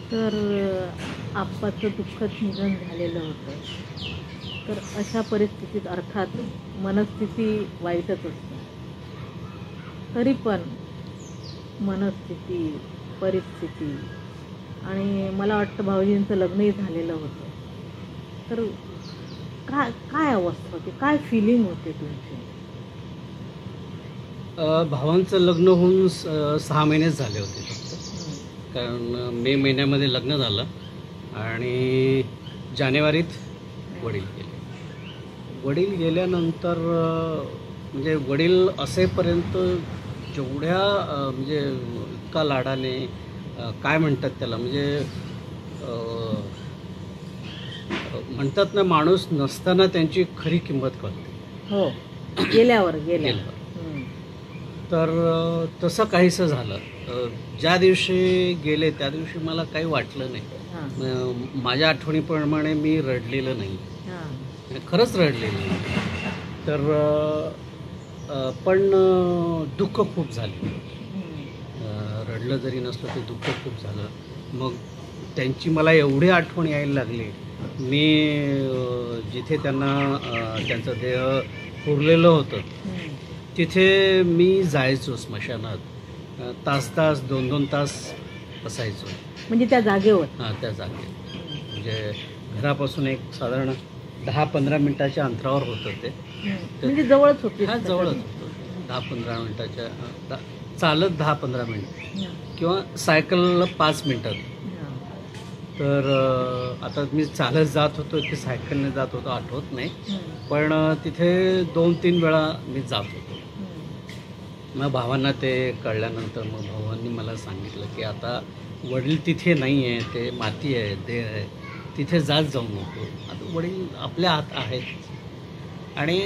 तर आप्पाचं दुःखद निधन झालेलं होतं. तर अशा परिस्थितीत अर्थात मनस्थिती वाईटच असते. तरी पण मनस्थिती, परिस्थिती आणि मला वाटतं भाऊजींचं लग्नही झालेलं होतं. तर काय काय अवस्था होती, काय फिलिंग होते तुमची? भावांचं लग्न होऊन 6 महिनेच झाले होते फक्त. कारण मे महिन्यामध्ये लग्न झालं आणि जानेवारीत वडील गेले. वडील गेल्यानंतर म्हणजे वडील असेपर्यंत जेवढ्या म्हणजे इतका लाडाने काय म्हणतात त्याला म्हणजे म्हणतात ना, माणूस नसताना त्यांची खरी किंमत कळते. हो, गेल्यावर तर तसं काहीसं झालं. ज्या दिवशी गेले त्या दिवशी मला काही वाटलं नाही. माझ्या आठवणीप्रमाणे मी रडलेलं नाही, खरंच रडलेलं नाही. तर पण दुःख खूप झालं. रडलं जरी नसलं ते दुःख खूप झालं. मग त्यांची मला एवढी आठवण यायला लागली. मी जिथे त्यांना त्यांचं देह पुरलेलं होतं तिथे मी जायचो स्मशानात. तास 2-2 तास बसायचो. म्हणजे त्या जागेवर? हां, त्या जागेवर. म्हणजे घरापासून एक साधारण 10-15 मिनिटाच्या अंतरावर होतं ते. म्हणजे जवळच होते? हां, जवळच होतं. 10-15 मिनिटाच्या चालत 10-15 मिनिट किंवा सायकल 5 मिनिटात. तर आता मी चालत जात होतो की सायकलने जात होतो आठवत नाही, पण तिथे 2-3 वेळा मी जात होतो. मग भावांना ते कळल्यानंतर मग भावांनी मला सांगितलं की आता वडील तिथे नाही आहे, ते माती आहे, देह आहे, तिथे जाऊ नको. आता वडील आपल्या हात आहेत आणि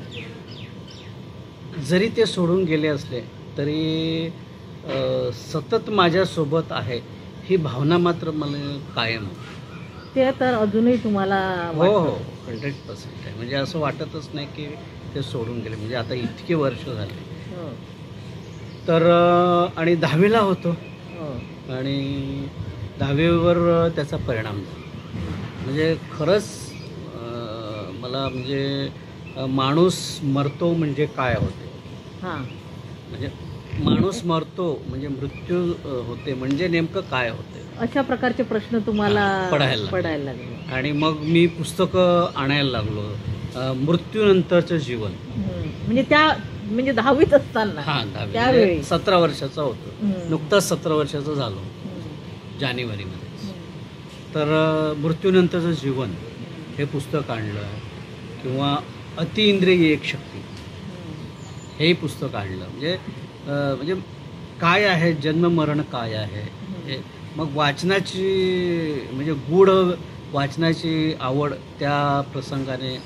जरी ते सोडून गेले असले तरी सतत माझ्यासोबत आहे ही भावना मात्र मला कायम. ते तर अजूनही तुम्हाला? हो, 100% आहे. म्हणजे असं वाटतच नाही की ते सोडून गेले. म्हणजे आता इतकी वर्ष झाली. तर आणि 10वीला होतो आणि 10वीवर त्याचा परिणाम झाला. म्हणजे खरंच मला म्हणजे माणूस मरतो म्हणजे काय होते, म्हणजे माणूस मरतो म्हणजे मृत्यू होते म्हणजे नेमकं काय होते, अशा प्रकारचे प्रश्न तुम्हाला पडायला लागले. आणि मग मी पुस्तकं आणायला लागलो. मृत्यूनंतरचं जीवन. म्हणजे 10वीत असताना? हां, 10वी. 17 वर्षाचा होतो. नुकताच 17 वर्षाचा झालो जानेवारीमध्ये. तर मृत्यूनंतरचं जीवन हे पुस्तक आणलं, किंवा अतिइंद्रिय एक शक्ती हे पुस्तक आणलं. म्हणजे काय आहे जन्म मरण, काय आहे हे. मग वाचनाची म्हणजे गूढ वाचनाची आवड त्या प्रसंगाने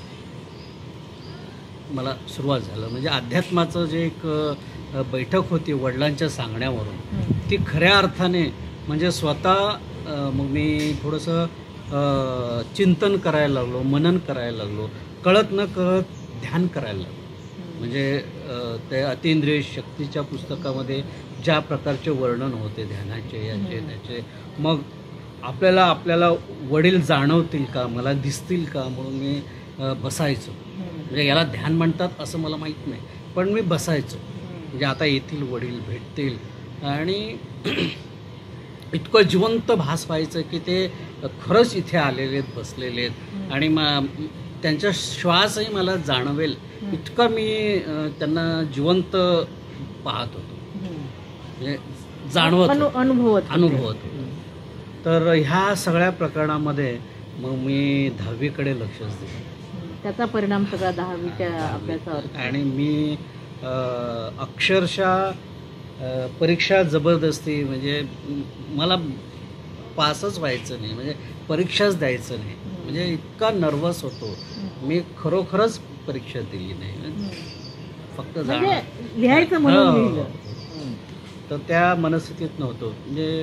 मला सुरुवात झालं. म्हणजे अध्यात्माचं जे एक बैठक होती वडिलांच्या सांगण्यावरून, ती खऱ्या अर्थाने म्हणजे स्वतः मग मी थोडंसं चिंतन करायला लागलो, मनन करायला लागलो, कळत न कळत ध्यान करायला लागलो. म्हणजे त्या अतिइंद्रिय शक्तीच्या पुस्तकामध्ये ज्या प्रकारचे वर्णन होते ध्यानाचे, याचे त्याचे, मग आपल्याला वडील जाणवतील का, मला दिसतील का, म्हणून मी बसायचो. म्हणजे याला ध्यान म्हणतात असं मला माहीत नाही, पण मी बसायचो. म्हणजे आता येतील वडील, भेटतील, आणि इतकं जिवंत भास व्हायचं की ते खरंच इथे आलेले आहेत, बसलेले आहेत, आणि त्यांचा श्वासही मला जाणवेल इतकं मी त्यांना जिवंत पाहत होतो, म्हणजे जाणवत, अनुभवत होतो. तर ह्या सगळ्या प्रकरणामध्ये मग मी 10वीकडे लक्षच दिलं. त्याचा परिणाम सगळा 10वीच्या अभ्यासावर. आणि मी अक्षरशः परीक्षा जबरदस्ती, म्हणजे मला पासच व्हायचं नाही, म्हणजे परीक्षाच द्यायचं नाही, म्हणजे इतका नर्वस होतो मी. खरोखरच परीक्षा दिली नाही, फक्त लिहायचं म्हणून लिहिलं. तर त्या मनस्थितीत नव्हतो. म्हणजे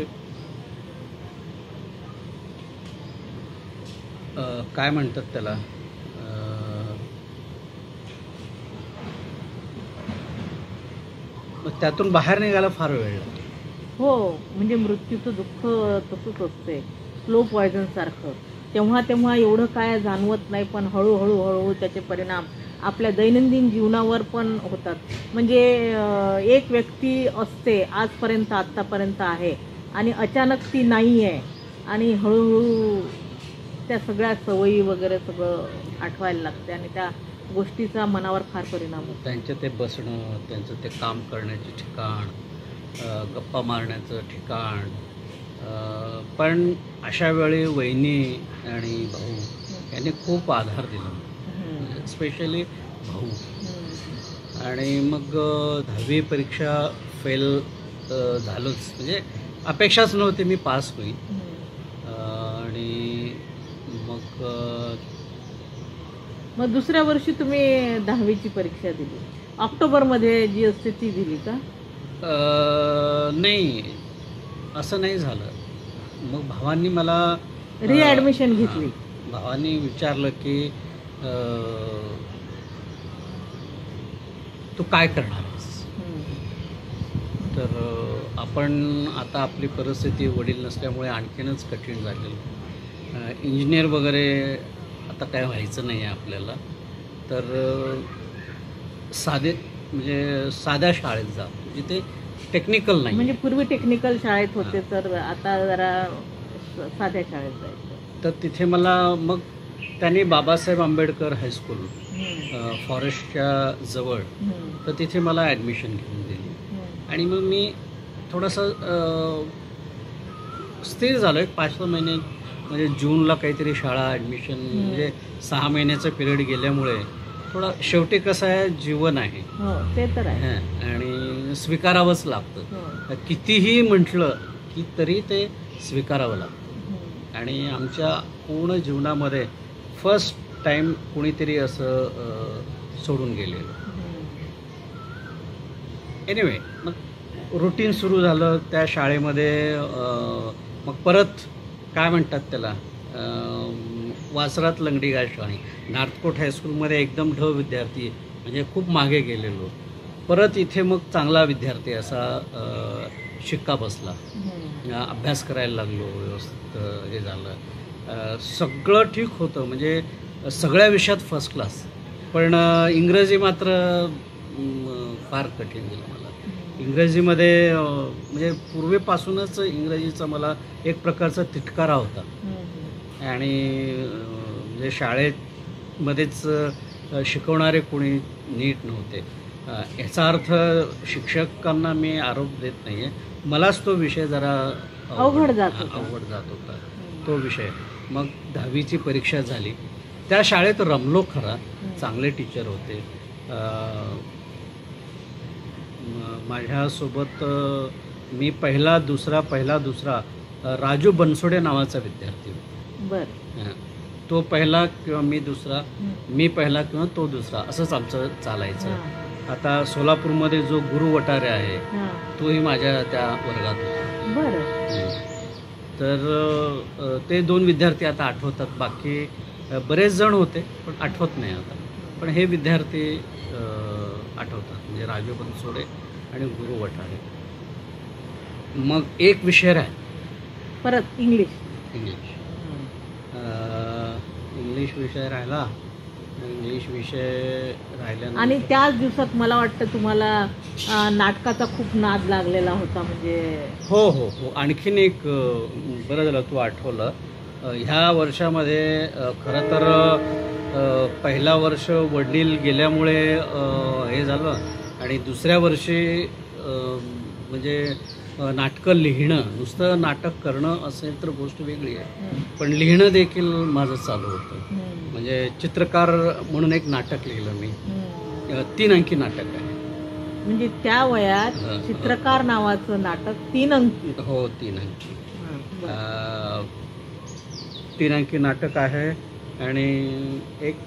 काय म्हणतात त्याला, त्यातून बाहेर निघायला फार वेळ लागला. हो, म्हणजे मृत्यूचं दुःख तसंच असते, स्लो पॉयझन सारखं. तेव्हा एवढं काय जाणवत नाही, पण हळूहळू त्याचे परिणाम आपल्या दैनंदिन जीवनावर पण होतात. म्हणजे एक व्यक्ती असते आजपर्यंत, आत्तापर्यंत आहे, आणि अचानक ती नाही आहे, आणि हळूहळू त्या सगळ्या सवयी वगैरे सगळं आठवायला लागते, आणि त्या गोष्टीचा मनावर फार परिणाम होतो. त्यांचं ते बसणं, त्यांचं ते काम करण्याचे ठिकाण, गप्पा मारण्याचं ठिकाण. पण अशा वेळी वहिनी आणि भाऊ यांनी खूप आधार दिला, स्पेशली भाऊ. आणि मग 10वी परीक्षा फेल झालोच, म्हणजे अपेक्षाच नव्हती मी पास होईल. आणि मग दुसऱ्या वर्षी तुम्ही 10वीची परीक्षा दिली, ऑक्टोबरमध्ये जी असते ती दिली का? नाही, असं नाही झालं. मग भावांनी मला रिॲडमिशन घेतली. भावांनी विचारलं की तू काय करणार आहेस? तर आपण आता आपली परिस्थिती वडील नसल्यामुळे आणखीनच कठीण झालेलं, इंजिनियर वगैरे आता काय व्हायचं नाही आहे आपल्याला, तर साध्या शाळेत जा, जिथे टेक्निकल नाही. म्हणजे पूर्वी टेक्निकल शाळेत होते, तर आता जरा साध्या शाळेत जायचं. तर तिथे मला मग त्यांनी बाबासाहेब आंबेडकर हायस्कूल फॉरेस्टच्या जवळ, तर तिथे मला ॲडमिशन घेऊन दिली. आणि मग मी थोडंसं स्थिर झालो, एक 5-6 महिने. म्हणजे जूनला काहीतरी शाळा ॲडमिशन, म्हणजे 6 महिन्याचा पिरियड गेल्यामुळे थोडा, शेवटी कसं आहे, जीवन आहे, ते तर आहे, आणि स्वीकारावंच लागतं. कितीही म्हटलं की तरी ते स्वीकारावं लागतं. आणि आमच्या पूर्ण जीवनामध्ये फर्स्ट टाईम कुणीतरी असं सोडून गेलेलं. एनिवे, मग रुटीन सुरू झालं त्या शाळेमध्ये. मग परत काय म्हणतात त्याला, वासरात लंगडी गायशाणी, नॉर्थकोट हायस्कूलमध्ये एकदम विद्यार्थी, म्हणजे खूप मागे गेलेलो. परत इथे मग चांगला विद्यार्थी असा शिक्का बसला, अभ्यास करायला लागलो, व्यवस्थित हे झालं, सगळं ठीक होतं, म्हणजे सगळ्या विषयात फर्स्ट क्लास. पण इंग्रजी मात्र फार कठीण गेलं मला. इंग्रजीमध्ये म्हणजे पूर्वीपासूनच इंग्रजीचा मला एक प्रकारचा तिटकारा होता. आणि म्हणजे शाळेमध्येच शिकवणारे कोणी नीट नव्हते. याचा अर्थ शिक्षकांना मी आरोप देत नाही आहे, मलाच तो विषय जरा अवघड जात होता तो विषय. मग 10वीची परीक्षा झाली, त्या शाळेत रमलो खरा, चांगले टीचर होते. माझ्यासोबत मी पहिला दुसरा राजू बनसोडे नावाचा विद्यार्थी होता. तो पहिला किंवा मी दुसरा, मी पहिला किंवा तो दुसरा, असंच आमचं चालायचं. आता सोलापूरमध्ये जो गुरु वटारे आहे, तोही माझ्या त्या वर्गात होता. तर ते 2 विद्यार्थी आता आठवतात, बाकी बरेच जण होते पण आठवत नाही आता. पण हे विद्यार्थी आठवतात, म्हणजे राजू बनसोडे आणि गुरु वटारे. मग एक विषय परत इंग्लिश विषय राहिला. इंग्लिश विषय राहिल्यानंतर, आणि त्याच दिवसात मला वाटतं तुम्हाला नाटकाचा खूप नाद लागलेला होता. म्हणजे हो, आणखीन एक बरं झालं तू आठवलं. ह्या वर्षामध्ये खरं तर पहिला वर्ष वडील गेल्यामुळे हे झालं, आणि दुसऱ्या वर्षी म्हणजे नाटकं लिहिणं, नुसतं नाटक करणं असेल तर गोष्ट वेगळी आहे, पण लिहिणं देखील माझं चालू होतं. म्हणजे चित्रकार म्हणून एक नाटक लिहिलं मी, 3 अंकी नाटक आहे. म्हणजे त्या वयात चित्रकार नावाचं नाटक 3 अंकी? हो, 3 अंकी. 3 अंकी नाटक आहे. आणि एक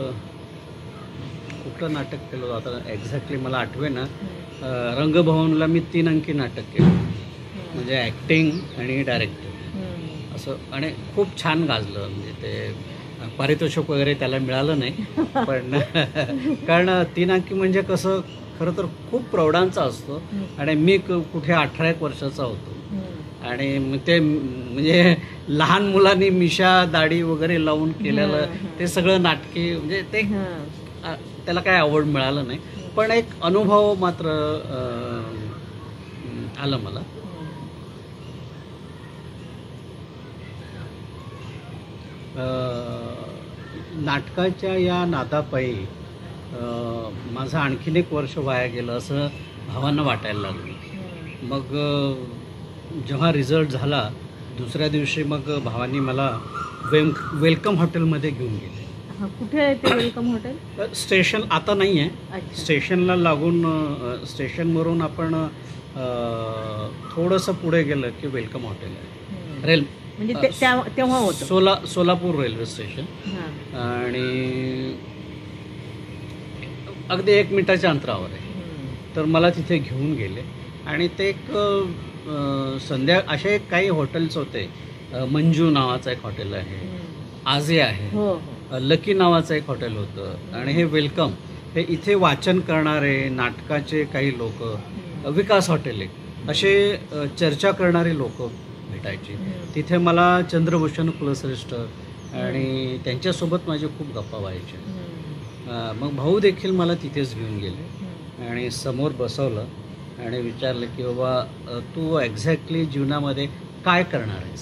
कुठलं नाटक केलं आता एक्झॅक्टली मला आठवेना. रंगभवनला मी 3 अंकी नाटक केलं, म्हणजे ॲक्टिंग आणि डायरेक्टिंग असं, आणि खूप छान गाजलं. म्हणजे ते पारितोषिक वगैरे त्याला मिळालं नाही, पण कारण 3 अंकी म्हणजे कसं खरं तर खूप प्रौढांचा असतो आणि मी कुठे 18 वर्षाचा होतो आणि मग ते म्हणजे लहान मुलांनी मिशा दाढी वगैरे लावून केलेलं ते सगळं नाटकी म्हणजे ते त्याला काय आवड मिळालं नाही, पण एक अनुभव मात्र आलं मला. नाटकाच्या या नादापायी माझं आणखीन एक वर्ष वाया गेलं असं भावांना वाटायला लागलं. मग जेव्हा रिझल्ट झाला दुसऱ्या दिवशी मग भावांनी मला वेलकम हॉटेलमध्ये घेऊन गेले. कुठे आहे ते वेलकम हॉटेल? स्टेशन आता नाही आहे, स्टेशनला लागून स्टेशनवरून आपण थोडंसं पुढे गेलं की वेलकम हॉटेल आहे. म्हणजे तेव्हा होतं सोलापूर रेल्वे स्टेशन आणि अगदी 1 मिनिटाच्या अंतरावर आहे. तर मला तिथे घेऊन गेले आणि ते एक असे काही हॉटेल्स होते. मंजू नावाचं एक हॉटेल आहे, आजे आहे, लकी नावाचं एक हॉटेल होतं आणि हे वेलकम हे इथे वाचन करणारे नाटकाचे काही लोक, विकास हॉटेल एक असे चर्चा करणारे लोक भेटायची. तिथे मला चंद्रभूषण कुलश्रेष्ठ आणि त्यांच्यासोबत माझे खूप गप्पा व्हायच्या. मग भाऊ देखील मला तिथेच घेऊन गेले आणि समोर बसवलं आणि विचारलं की बाबा तू एक्झॅक्टली जीवनामध्ये काय करणार आहेस?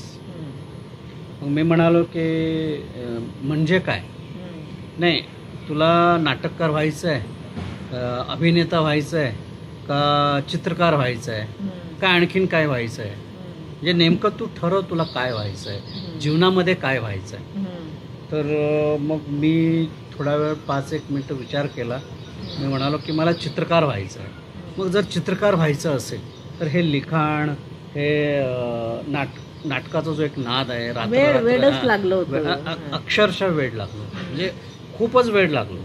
मग मी म्हणालो की म्हणजे काय? नाही, तुला नाटककार व्हायचं आहे, अभिनेता व्हायचं आहे का चित्रकार व्हायचं आहे का आणखीन काय व्हायचं आहे? म्हणजे नेमकं तू ठरव तुला काय व्हायचं आहे, जीवनामध्ये काय व्हायचं आहे. तर मग मी थोडा वेळ 5-1 मिनटं विचार केला. मी म्हणालो की मला चित्रकार व्हायचं आहे. मग जर चित्रकार व्हायचं असेल तर हे लिखाण, हे नाटकाचा जो एक नाद आहे, वेळच लागलं होतं, अक्षरशः वेळ लागलो, म्हणजे खूपच वेळ लागलो.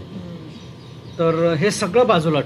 तर हे सगळं बाजूला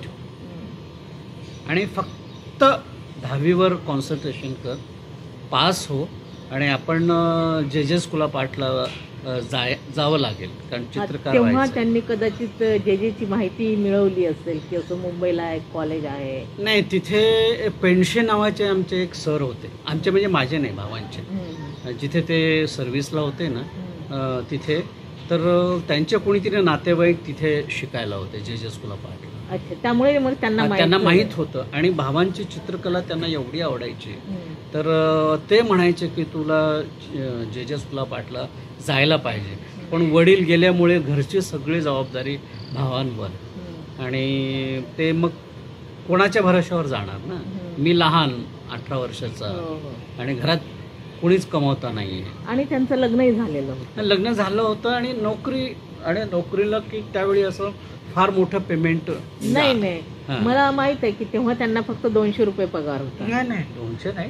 ठेव आणि फक्त 10वीवर कॉन्सन्ट्रेशन कर, पास हो आणि आपण जे स्कूलला पाठला जावं लागेल, कारण चित्रकार तेव्हा त्यांनी कदाचित जेची माहिती मिळवली असेल की असं मुंबईला एक कॉलेज आहे. नाही, तिथे पेंडशे नावाचे आमचे एक सर होते, आमचे म्हणजे माझे नाही भावांचे, जिथे ते सर्व्हिसला होते ना तिथे. तर त्यांचे कोणीतरी नातेवाईक तिथे शिकायला होते जे स्कूलला पाठला. अच्छा, त्यामुळे मग त्यांना माहीत होतं आणि भावांची चित्रकला त्यांना एवढी आवडायची. तर ते म्हणायचे की तुला जे स्कूलला पाठला जायला पाहिजे, पण वडील गेल्यामुळे घरची सगळी जबाबदारी भावांवर आणि ते मग कोणाच्या भरोश्यावर जाणार ना. मी लहान 18 वर्षाचा आणि घरात कोणीच कमावता नाही आणि त्यांचं लग्नही झालेलं होतं. लग्न झालं होतं आणि नोकरीला की त्यावेळी असं फार मोठं पेमेंट नाही. मला माहित आहे की तेव्हा त्यांना फक्त 200 रुपये पगार होता. नाही 200 नाही,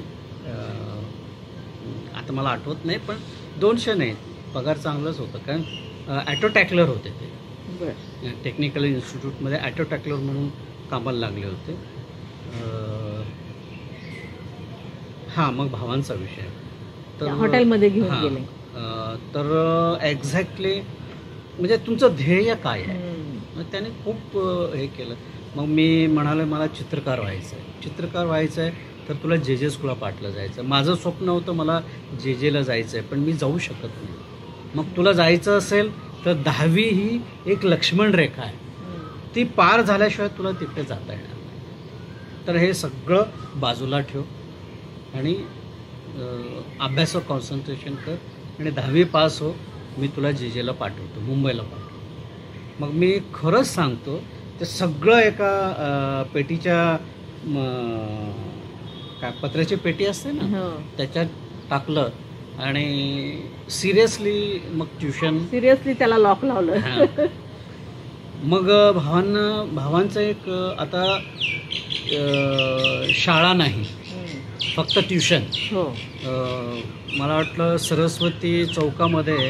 आता मला आठवत नाही, पण 200 नाही, पगार चांगलंच होतं. कारण ॲटो टॅकलर होते ते, टेक्निकल इन्स्टिट्यूटमध्ये ॲटो टॅकलर म्हणून कामाला लागले होते. हां, मग भावांचा विषय तर हॉटेलमध्ये घेऊन गेले. तर एक्झॅक्टली म्हणजे तुमचं ध्येय काय आहे? मग त्याने खूप हे केलं. मग मी म्हणाले मला चित्रकार व्हायचं आहे तर तुला जे स्कूलला पाठलं जायचं. माझं स्वप्न होतं मला जेला जायचं आहे, पण मी जाऊ शकत नाही. मग तुला जायचं असेल तर 10वी ही एक लक्ष्मण रेखा आहे, ती पार झाल्याशिवाय तुला तिथे जाता येणार नाही. तर हे सगळं बाजूला ठेव आणि अभ्यासावर कॉन्सन्ट्रेशन कर आणि 10वी पास हो, मी तुला जेला पाठवतो, मुंबईला पाठवतो. मग मी खरंच सांगतो, ते सगळं एका पेटीच्या काय पत्र्याची पेटी असते ना त्याच्यात टाकलं आणि सिरियसली मग सिरियसली त्याला लॉक लावलं. मग भावांचं एक आता शाळा नाही, फक्त ट्युशन. मला वाटलं सरस्वती चौकामध्ये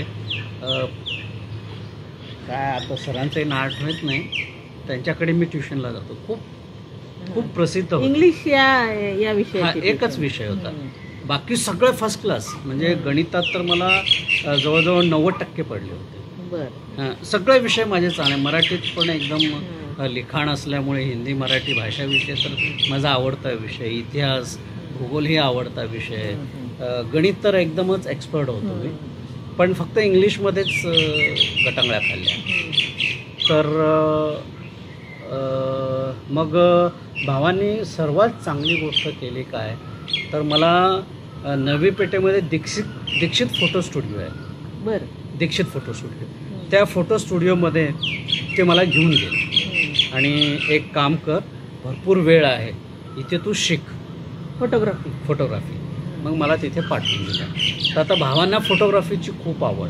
काय आता सरांचंही नाव आठवत नाही, त्यांच्याकडे मी ट्युशनला जातो. खूप प्रसिद्ध होतं. इंग्लिश या विषयात एकच विषय होता, बाकी सगळे फर्स्ट क्लास. म्हणजे गणितात तर मला जवळजवळ 90% पडले होते. सगळे विषय माझे चांगले, मराठीत पण एकदम लिखाण असल्यामुळे हिंदी मराठी भाषा विषय तर माझा आवडता विषय, इतिहास भूगोल ही आवडता विषय, गणित तर एकदमच एक्सपर्ट होतो मी, पण फक्त इंग्लिशमध्येच गटांगळ्या खाल्ल्या. तर मग भावांनी सर्वात चांगली गोष्ट केली काय, तर मला नवी पेठेमध्ये दीक्षित फोटो स्टुडिओ आहे. बरं. दीक्षित फोटो स्टुडिओ, त्या फोटो स्टुडिओमध्ये ते मला घेऊन गेले आणि एक काम कर, भरपूर वेळ आहे इथे, तू शिक फोटोग्राफी. मग मला तिथे पाठवून दिलं. तर आता भावांना फोटोग्राफीची खूप आवड.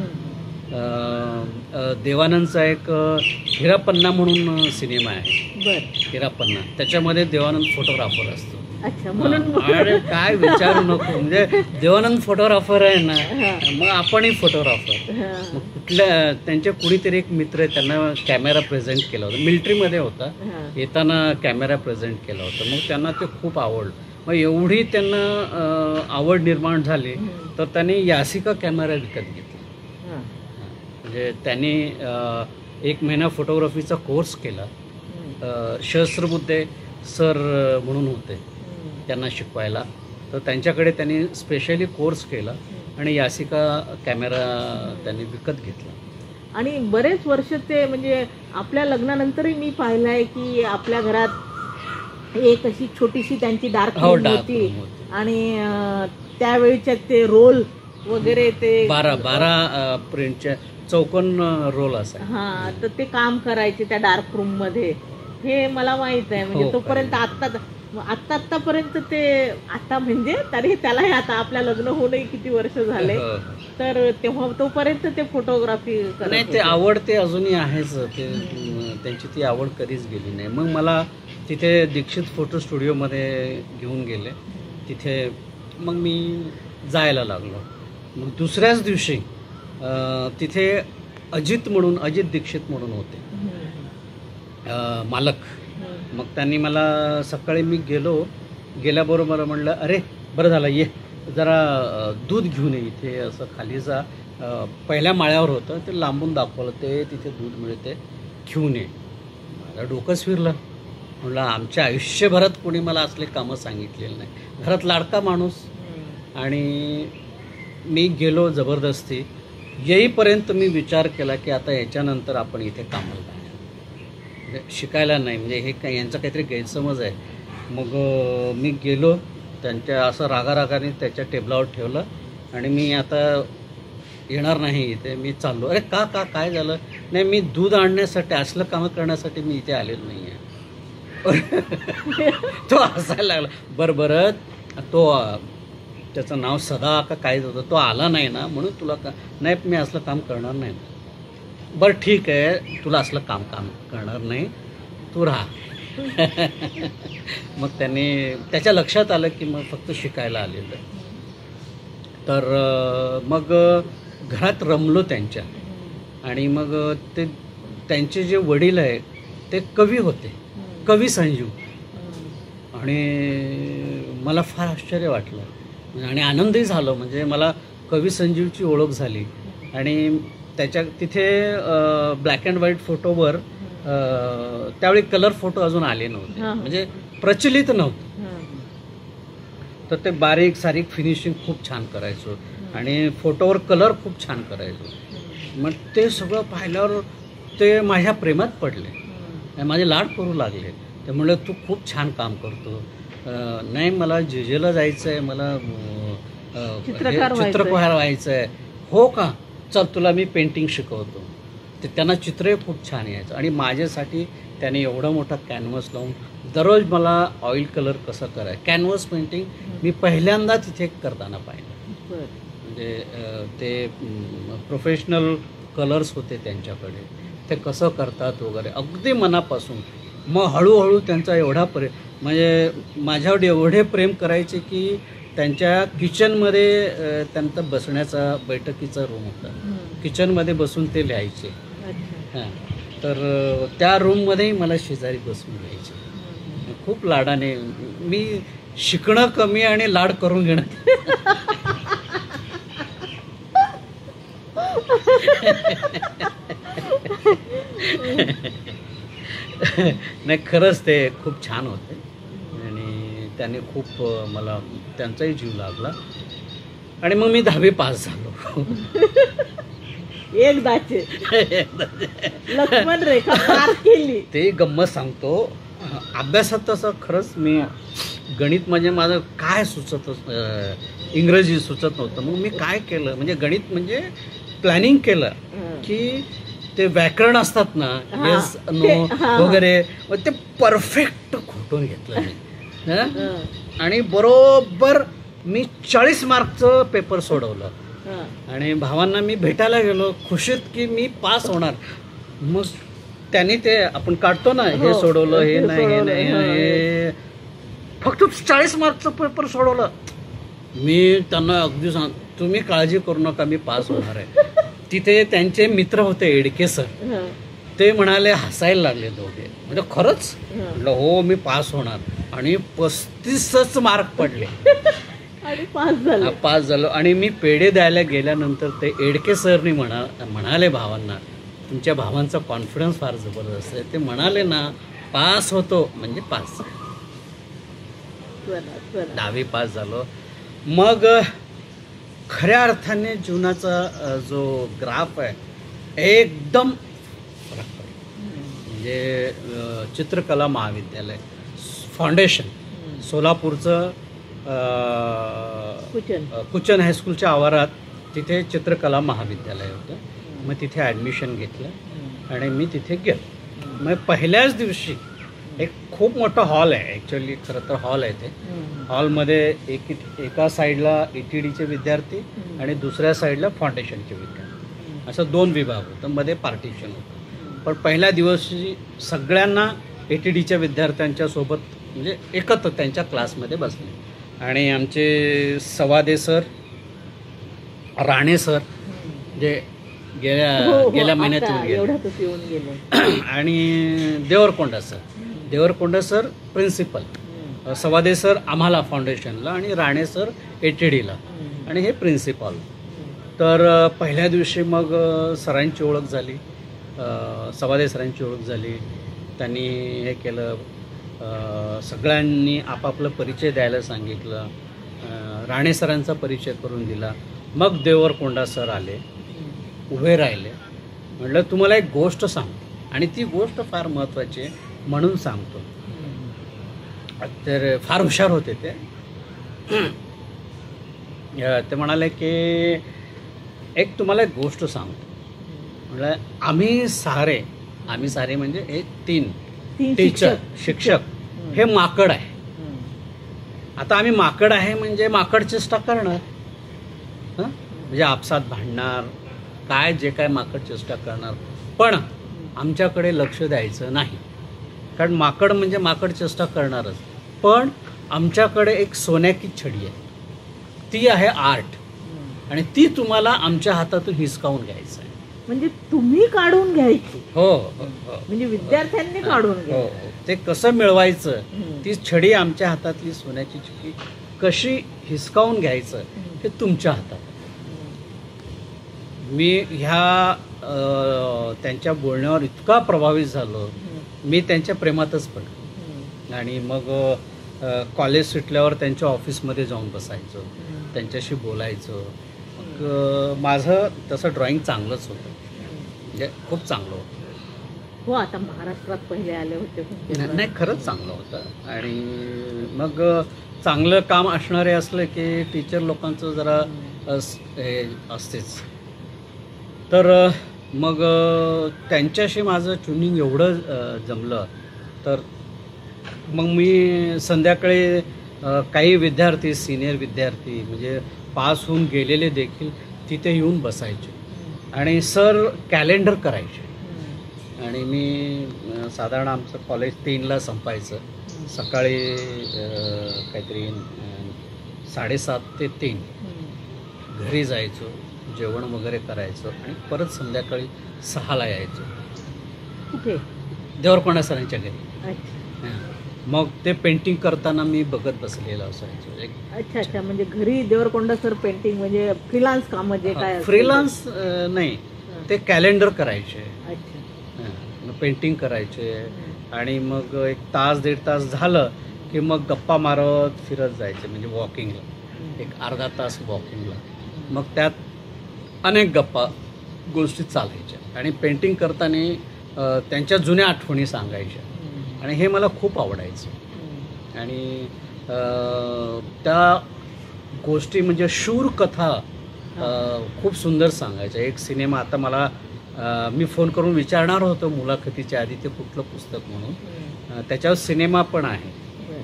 देवानंदचा एक हिरापन्ना म्हणून सिनेमा आहे. बरं. हिरापन्ना, त्याच्यामध्ये देवानंद फोटोग्राफर असतो. अच्छा, म्हणून अरे काय विचारू नको, म्हणजे देवानंद फोटोग्राफर आहे ना, मग आपणही फोटोग्राफर. मग कुठल्या त्यांचे कुणीतरी एक मित्र आहे, त्यांना कॅमेरा प्रेझेंट केला होता, मिलिटरीमध्ये होता, येताना कॅमेरा प्रेझेंट केला होता. मग त्यांना ते खूप आवडलं. मग एवढी त्यांना आवड निर्माण झाली तर त्यांनी यासिका कॅमेरा विकत घेतला. म्हणजे त्यांनी 1 महिना फोटोग्राफीचा कोर्स केला. सहस्रबुद्धे सर म्हणून होते त्यांना शिकवायला, तर त्यांच्याकडे त्यांनी स्पेशली कोर्स केला आणि यासिका कॅमेरा त्यांनी विकत घेतला. आणि बरेच वर्ष ते, म्हणजे आपल्या लग्नानंतरही मी पाहिलं आहे की आपल्या घरात एक अशी छोटीशी त्यांची डार्क रूम होती आणि त्यावेळीच्या ते रोल वगैरे ते 12 प्रिंटच्या चौकोन रोल असा. हां, तर ते काम करायचे त्या डार्क रूम मध्ये, हे मला माहित आहे. म्हणजे तोपर्यंत आत्तापर्यंत ते, आता म्हणजे तरी त्यालाही आता आपल्या लग्न होऊनही किती वर्ष झाले, तर तेव्हा तोपर्यंत ते फोटोग्राफी नाही, ते आवड ते अजूनही आहेच, ते त्यांची ती आवड कधीच गेली नाही. मग मला तिथे दीक्षित फोटो स्टुडिओमध्ये घेऊन गेले. तिथे मग मी जायला लागलो. मग दुसऱ्याच दिवशी तिथे अजित दीक्षित म्हणून होते मालक. मग त्यांनी मला सकाळी, मी गेल्याबरोबर म्हणलं, अरे बरं झालं, ये जरा दूध घेऊन ये इथे, असं खाली जा. पहिल्या माळ्यावर होतं, ते लांबून दाखवलं, ते तिथे दूध मिळते, घेऊन ये. माझं डोकंच फिरलं. म्हणलं आमच्या आयुष्यभरात कोणी मला असले कामं सांगितलेलं नाही, घरात लाडका माणूस. आणि मी गेलो जबरदस्ती. येईपर्यंत मी विचार केला की आता याच्यानंतर आपण इथे कामाला म्हणजे शिकायला नाही, म्हणजे हे काय यांचा काहीतरी गैरसमज आहे. मग मी गेलो, त्यांच्या असं रागारागाने त्याच्या टेबलावर ठेवलं आणि मी आता येणार नाही इथे, मी चाललो. अरे का काय झालं? नाही, मी दूध आणण्यासाठी, असलं कामं करण्यासाठी मी इथे आलेलो नाही आहे. तो हसायला लागला. बरं तो त्याचं नाव सदा का काय होतं, तो आला नाही ना म्हणून तुला का नाही, मी असलं काम करणार नाही. बरं ठीक आहे, तुला असलं काम करणार नाही, तू राहा. मग त्याच्या लक्षात आलं की मग फक्त शिकायला आलेलं. तर मग घरात रमलो त्यांच्या. आणि मग ते त्यांचे जे वडील आहे ते कवी होते, कवी संजीव. आणि मला फार आश्चर्य वाटलं आणि आनंदही झालो. म्हणजे मला कवी संजीवची ओळख झाली. आणि तिथे ब्लॅक अँड व्हाईट फोटोवर त्यावेळी कलर फोटो अजून आले नव्हते, म्हणजे प्रचलित नव्हतं. तर ते बारीक सारीक फिनिशिंग खूप छान करायचो आणि फोटोवर कलर खूप छान करायचो. मग ते सगळं पाहिल्यावर ते माझ्या प्रेमात पडले, माझे लाड करू लागले. ते म्हणलं तू खूप छान काम करतो. नाही, मला जेजेला जायचं आहे, मला चित्रकार व्हायचं आहे. हो का, चल तुला मी पेंटिंग शिकवतो. ते त्यांना चित्रही खूप छान यायचं. आणि माझ्यासाठी त्याने एवढा मोठा कॅनव्हास लावून दररोज मला ऑइल कलर कसं करायचं, कॅनव्हास पेंटिंग मी पहिल्यांदा तिथे करताना पाहिलं. म्हणजे ते प्रोफेशनल कलर्स होते त्यांच्याकडे, ते कसं करतात वगैरे अगदी मनापासून. मग हळूहळू त्यांचा एवढा म्हणजे माझ्यावर एवढे प्रेम करायचे की त्यांच्या किचनमध्ये त्यांचा बसण्याचा बैठकीचा रूम होता, किचनमध्ये बसून ते लिहायचे. हां, तर त्या रूममध्येही मला शेजारी बसून लिहायचे. खूप लाडाने. मी शिकणं कमी आणि लाड करून घेणं. नाही खरंच ते खूप छान होते आणि त्याने खूप मला त्यांचाही जीव लागला आणि मग मी 10वी पास झालो. एकदाचे लक्ष्मण रेखा पार केली. ते गंमत सांगतो. अभ्यासात तसं खरंच मी गणित म्हणजे माझं काय सुचत इंग्रजी सुचत नव्हतं. मग मी काय केलं म्हणजे गणित म्हणजे प्लॅनिंग केलं की ते व्याकरण असतात ना येस नो वगैरे मग ते परफेक्ट खोटून घेतलं मी. आणि बरोबर मी 40 मार्कचं पेपर सोडवलं आणि भावांना मी भेटायला गेलो खुशीत की मी पास होणार. मग त्यांनी ते आपण काढतो ना हे सोडवलं हे नाही हे नाही हे फक्त 40 मार्कचं पेपर सोडवलं. मी त्यांना अगदी सांग तुम्ही काळजी करू नका मी पास होणार आहे. तिथे त्यांचे मित्र होते एडके सर. ते म्हणाले हसायला लागले दोघे म्हणजे खरंच म्हटलं हो मी पास होणार आणि 35च मार्क पडले आणि पास झालो. आणि मी पेढे द्यायला गेल्यानंतर ते एडके सरनी म्हणाले भावांना तुमच्या भावांचा कॉन्फिडन्स फार जबरदस्त आहे. ते म्हणाले ना पास होतो म्हणजे पास. 10वी पास झालो. मग खऱ्या अर्थाने जीवनाचा जो ग्राफ आहे एकदम फरक पडला. म्हणजे चित्रकला महाविद्यालय फाउंडेशन सोलापूरचं कुचन हायस्कूलच्या आवारात तिथे चित्रकला महाविद्यालय होतं. मग तिथे ॲडमिशन घेतलं आणि मी तिथे गेलो. मग पहिल्याच दिवशी एक खूप मोठा हॉल आहे ॲक्च्युली खरं तर हॉल आहे. ते हॉलमध्ये एका साईडला ETDचे विद्यार्थी आणि दुसऱ्या साईडला फाउंडेशनचे विद्यार्थी असं 2 विभाग होतं. मध्ये पार्टिशन होतं. पण पहिल्या दिवशी सगळ्यांना ETDच्या विद्यार्थ्यांच्या सोबत म्हणजे एकत्र त्यांच्या क्लासमध्ये बसले आणि आमचे सवादे सर राणे सर जे गेल्या महिन्यात येऊन गेले आणि Deverakonda sir principal Sawade sir आम्हाला फाउंडेशनला आणि राणे सर ETDला आणि हे प्रिन्सिपल. तर पहिल्या दिवशी मग सरांची ओळख झाली. सवादे सरांची ओळख झाली. त्यांनी हे केलं सगळ्यांनी आपापला परिचय द्यायला सांगितलं. राणे सरांचा परिचय करून दिला. मग देवरकोंडा सर आले उभे राहिले. म्हटलं तुम्हाला एक गोष्ट सांगतो आणि ती गोष्ट फार महत्त्वाची आहे म्हणून सांगतो. तर फार हुशार होते ते. ते म्हणाले की एक तुम्हाला एक गोष्ट सांगतो. म्हटलं आम्ही सारे म्हणजे हे 3 टीचर शिक्षक हे माकड आहे. आता आम्ही माकड आहे म्हणजे माकड चेष्टा करणार म्हणजे आपसात भांडणार काय जे काय माकड चेष्टा करणार. पण आमच्याकडे लक्ष द्यायचं नाही कारण माकड म्हणजे माकड चेष्टा करणारच. पण आमच्याकडे एक सोन्याची छडी आहे ती आहे आर्ट आणि ती तुम्हाला आमच्या हातातून हिसकावून घ्यायचं आहे. म्हणजे तुम्ही काढून घ्यायची. हो म्हणजे विद्यार्थ्यांनी काढून घ्यायचं. ते कसं मिळवायचं ती छडी आमच्या हातातली सोन्याची छडी कशी हिसकावून घ्यायचं हे तुमच्या हातात. मी ह्या त्यांच्या बोलण्यावर इतका प्रभावित झालो. मी त्यांच्या प्रेमातच पडलो आणि मग कॉलेज सुटल्यावर त्यांच्या ऑफिसमध्ये जाऊन बसायचो त्यांच्याशी बोलायचो. मग माझं तसं ड्रॉइंग चांगलंच होतं म्हणजे खूप चांगलं होतं. हो आता महाराष्ट्रात पहिले आले होते. नाही खरंच चांगलं होतं. आणि मग चांगलं काम असणारे असलं की टीचर लोकांचं जरा हे असतेच. तर मग त्यांच्याशी माझं ट्युनिंग एवढं जमलं. तर मग मी संध्याकाळी काही विद्यार्थी सिनियर विद्यार्थी म्हणजे पास होऊन गेलेले देखील तिथे येऊन बसायचे आणि सर कॅलेंडर करायचे. आणि मी साधारण आमचं कॉलेज 3ला संपायचं. सकाळी काहीतरी 7:30 ते 3 घरी जायचो जेवण वगैरे करायचं आणि परत संध्याकाळी 6ला यायचो. कुठे? देवरकोंडा सरांच्या घरी. मग ते पेंटिंग करताना मी बघत बसलेलो असायचो. अच्छा म्हणजे घरी देवरकोंडा सर पेंटिंग म्हणजे फ्रीलान्स काम जे काय फ्रीलान्स नाही ते कॅलेंडर करायचे. अच्छा पेंटिंग करायचे आणि मग एक तास दीड तास झालं की मग गप्पा मारत फिरत जायचे, म्हणजे वॉकिंगला एक अर्धा तास वॉकिंगला. मग त्यात अनेक गप्पा गोष्टी चालायच्या आणि पेंटिंग करताना त्यांच्या जुन्या आठवणी सांगायच्या आणि हे मला खूप आवडायचं. आणि त्या गोष्टी म्हणजे शूर कथा खूप सुंदर सांगायच्या. एक सिनेमा आता मला मी फोन करून विचारणार होतो मुलाखतीच्या आधी ते कुठलं पुस्तक म्हणून. त्याच्यावर सिनेमा पण आहे.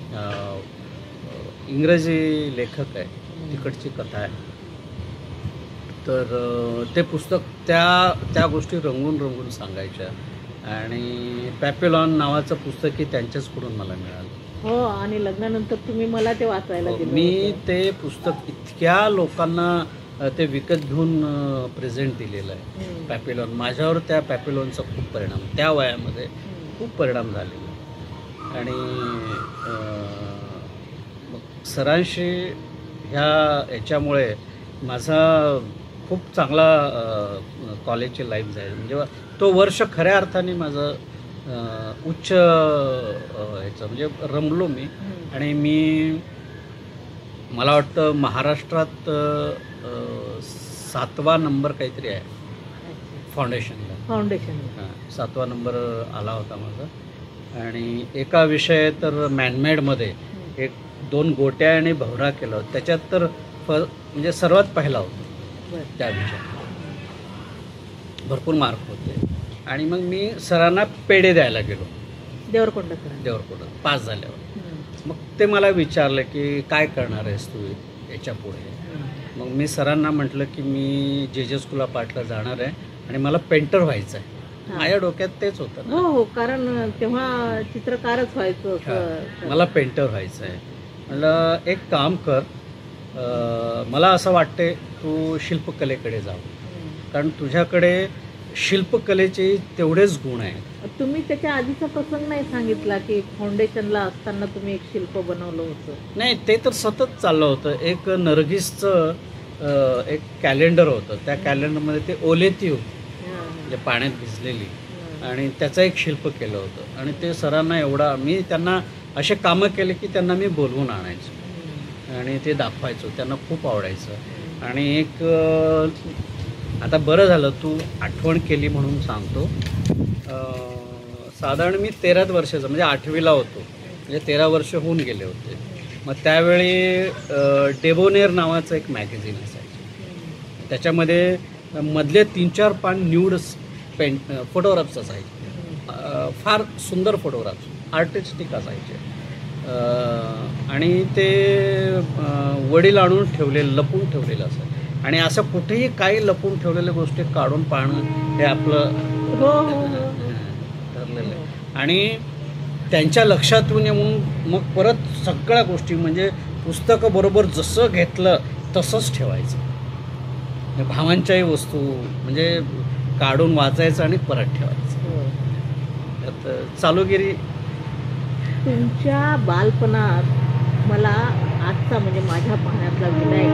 इंग्रजी लेखक आहे, तिकडची कथा आहे. तर ते पुस्तक त्या गोष्टी रंगून रंगून सांगायच्या. आणि पॅपेलॉन नावाचं पुस्तकही त्यांच्याचकडून मला मिळालं. हो, आणि लग्नानंतर तुम्ही मला ते वाचायला दिलं. मी ते पुस्तक इतक्या लोकांना ते विकत घेऊन प्रेझेंट दिलेलं आहे. पॅपेलॉन, माझ्यावर त्या पॅपेलॉनचा खूप परिणाम त्या वयामध्ये खूप परिणाम झालेला. आणि मग सरांशी याच्यामुळे माझा खूप चांगला कॉलेजची लाईफ जाईल. म्हणजे तो वर्ष खऱ्या अर्थाने माझं उच्च ह्याचं म्हणजे रमलो मी. आणि मला वाटतं महाराष्ट्रात 7वा नंबर काहीतरी आहे फाउंडेशनला. 7वा नंबर आला होता माझा. आणि एका विषय तर मॅनमेडमध्ये 1-2 गोट्या आणि भवरा केलं होतं, त्याच्यात तर म्हणजे सर्वात पहिला होता त्या विषयात. भरपूर मार्क होते. आणि मग मी सरांना पेढे द्यायला गेलो देवरकोंडा पास झाल्यावर. मग ते मला विचारलं की काय करणार आहेस तू याच्या पुढे. मग मी सरांना म्हटलं की मी जे स्कूल ऑफ आर्टला जाणार आहे आणि मला पेंटर व्हायचं आहे. माझ्या डोक्यात तेच होतं. हो, कारण तेव्हा चित्रकारच व्हायचं. मला पेंटर व्हायचं आहे. म्हटलं एक काम कर, मला असं वाटते तू शिल्पकलेकडे जावं, कारण तुझ्याकडे शिल्पकलेचे तेवढेच गुण आहेत. तुम्ही त्याच्या आधीचा प्रसंग नाही सांगितला की फाउंडेशनला असताना तुम्ही एक शिल्प बनवलं होतं? नाही, ते तर सतत चाललं होतं. एक नर्गिसचं एक कॅलेंडर होतं. त्या कॅलेंडरमध्ये ते ओलेती होती म्हणजे पाण्यात भिजलेली, आणि त्याचं एक शिल्प केलं होतं. आणि ते सरांना एवढा, मी त्यांना असे कामं केले की त्यांना मी बोलवून आणायचो आणि ते दाखवायचो. त्यांना खूप आवडायचं. आणि एक आता बरं झालं तू आठवण केली म्हणून सांगतो. साधारण मी 13 वर्षाचा म्हणजे 8वीला होतो, म्हणजे 13 वर्ष होऊन गेले होते. मग त्यावेळी डेबोनेर नावाचं एक मॅगझिन असायचं. त्याच्यामध्ये मधले 3-4 पान न्यूड फोटोग्राफ्स असायचे. फार सुंदर फोटोग्राफ्स आर्टिस्टिक असायचे. आणि ते वडील आणून ठेवलेलं, लपून ठेवलेलं असायचं. आणि असं कुठेही काही लपून ठेवलेल्या गोष्टी काढून पाहणं हे आपलं ठरलेलं आहे. आणि त्यांच्या लक्षातून येऊन मग परत सगळ्या गोष्टी म्हणजे पुस्तकं बरोबर जसं घेतलं तसंच ठेवायचं. भावांच्याही वस्तू म्हणजे काढून वाचायचं आणि परत ठेवायचं. तर चालूगिरी. तुमच्या बालपणात मला आजचा म्हणजे माझ्या पाहण्यातला विनायक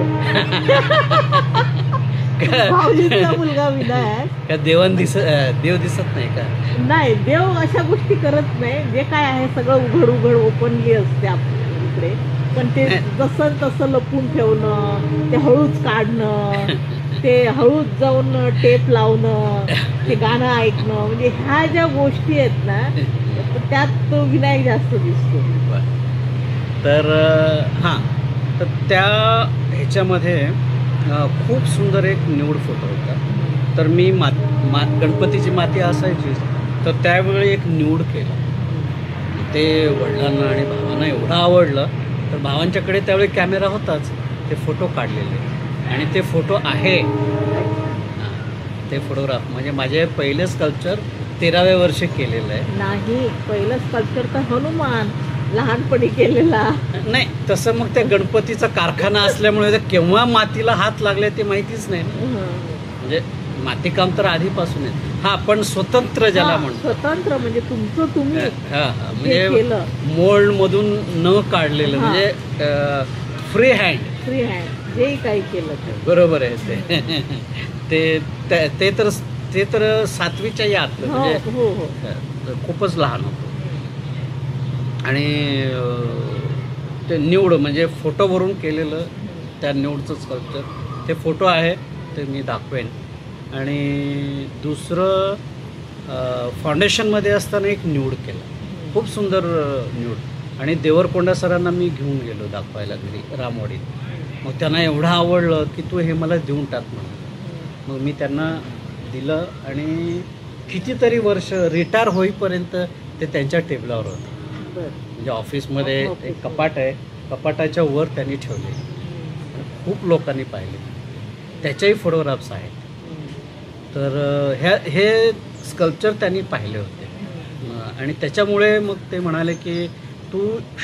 भाऊजीचा मुलगा विनायक का देव दिसत नाही का? नाही, देव अशा गोष्टी करत नाही. जे काय आहे सगळं उघड ओपनली असते आपल्या इकडे. पण ते जसं तसं लपून ठेवणं, ते हळूच काढणं, ते हळूच जाऊन टेप लावणं, ते गाणं ऐकणं, म्हणजे ह्या ज्या गोष्टी आहेत ना त्यात तो विनायक जास्त दिसतो. तर हां, तर त्या ह्याच्यामध्ये खूप सुंदर एक न्यूड फोटो होता. तर मी गणपतीची माती असायची, तर त्यावेळी एक न्यूड केला. ते वडिलांना आणि भावांना एवढं आवडलं, तर भावांच्याकडे त्यावेळी कॅमेरा होताच, ते फोटो काढलेले. आणि ते फोटो आहे, ते फोटोग्राफ म्हणजे माझे पहिले स्कल्पचर 13व्या वर्षी केलेलं आहे. नाही, पहिलं स्कल्पचर तर हनुमान लहानपणी केलेला. नाही, तसं मग त्या गणपतीचा कारखाना असल्यामुळे ते केव्हा मातीला हात लागले ते माहितीच नाही. म्हणजे मातीकाम तर आधीपासून आहे. हा, पण स्वतंत्र ज्याला म्हणतो, स्वतंत्र म्हणजे तुमचं तुम्ही म्हणजे मोल्ड मधून न काढलेलं, म्हणजे फ्री हँड जे काही केलं. बरोबर आहे. ते तर 7वीच्या यात म्हणजे खूपच लहान होतो. आणि ते न्यूड म्हणजे फोटोवरून केलेलं त्या न्यूडचं स्कल्पचर, ते फोटो आहे ते मी दाखवेन. आणि दुसरं फाउंडेशनमध्ये असताना एक न्यूड केलं, खूप सुंदर न्यूड. आणि देवरकोंडा सरांना मी घेऊन गेलो दाखवायला घरी रामवाडीत. मग त्यांना एवढं आवडलं की तू हे मला देऊन टाक म्हणून. मग मी त्यांना दिलं आणि कितीतरी वर्ष रिटायर होईपर्यंत ते त्यांच्या टेबलावर होतं. म्हणजे ऑफिसमध्ये एक कपाट आहे, कपाटाच्या वर त्यांनी ठेवले. खूप लोकांनी पाहिले, त्याच्याही फोटोग्राफ्स आहेत. तर हे स्कल्पचर त्यांनी पाहिले होते. आणि त्याच्यामुळे मग ते म्हणाले की तू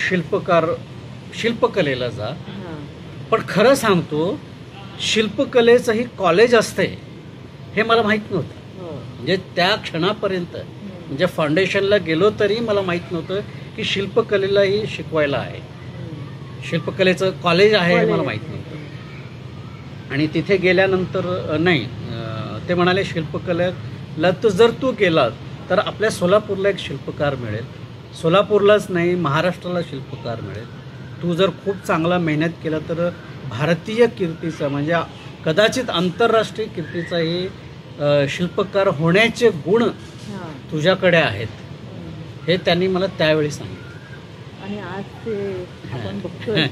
शिल्पकलेला जा. पण खरं सांगतो, शिल्पकलेचंही कॉलेज असते हे मला माहीत नव्हतं. म्हणजे त्या क्षणापर्यंत, म्हणजे फाउंडेशनला गेलो तरी मला माहीत नव्हतं की शिल्पकलेलाही शिकवायला आहे, शिल्पकलेचं कॉलेज आहे हे मला माहीत नव्हतं. आणि तिथे गेल्यानंतर नाही, ते म्हणाले शिल्पकलेला तर जर तू गेलात तर आपल्या सोलापूरला एक शिल्पकार मिळेल, सोलापूरलाच नाही महाराष्ट्राला शिल्पकार मिळेल. तू जर खूप चांगला मेहनत केला तर भारतीय कीर्तीचा म्हणजे कदाचित आंतरराष्ट्रीय कीर्तीचाही शिल्पकार होण्याचे गुण तुझ्याकडे आहेत, हे त्यांनी मला त्यावेळी सांगितलं. आणि आज ते आपण बघतोय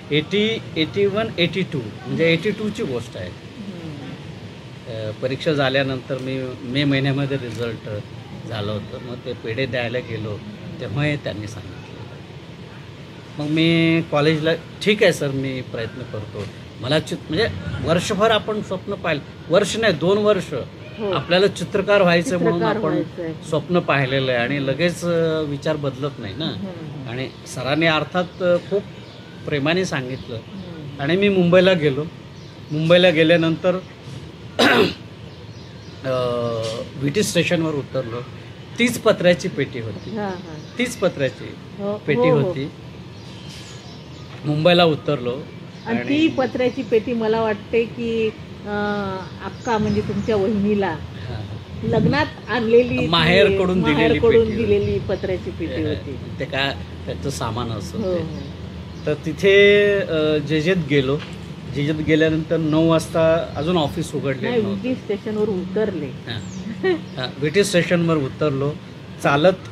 81, 82 म्हणजे 82ची गोष्ट आहे. परीक्षा झाल्यानंतर मी मे महिन्यामध्ये रिझल्ट झालं होतं. मग ते पेढे द्यायला गेलो तेव्हा त्यांनी सांगितलं. मग मी कॉलेजला ठीक आहे सर, मी प्रयत्न करतो. मला म्हणजे वर्षभर आपण स्वप्न पाहिलं, वर्ष नाही 2 वर्ष आपल्याला चित्रकार व्हायचं म्हणून आपण स्वप्न पाहिलेलं आहे. आणि लगेच विचार बदलत नाही ना. आणि सरांनी अर्थात खूप प्रेमाने सांगितलं. आणि मी मुंबईला गेलो. मुंबईला गेल्यानंतर विटी स्टेशनवर उतरलो. 30 पत्र्याची पेटी होती, 30 पत्र्याची पेटी होती. मुंबईला उतरलो आणि ती पत्र्याची पेटी मला वाटते की अक्का म्हणजे तुमच्या वहिनीला लग्नात आणलेली, माहेरकडून दिलेली पत्र्याची पेटी होती. ते काय त्याचं सामान असं. तर तिथे जेजेत गेलो. जेजेत गेल्यानंतर 9 वाजता अजून ऑफिस उघडले. विटी स्टेशनवर उतरले. विटी स्टेशनवर उतरलो. चालत